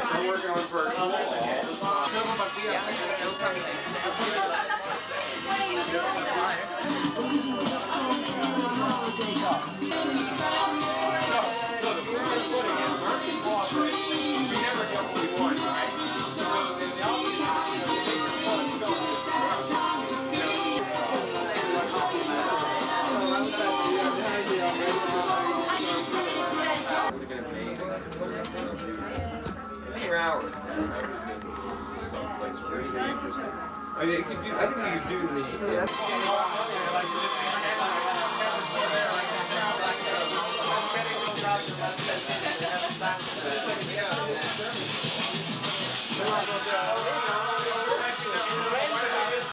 We're working on for hours. Someplace really interesting. I mean, I think you could do the.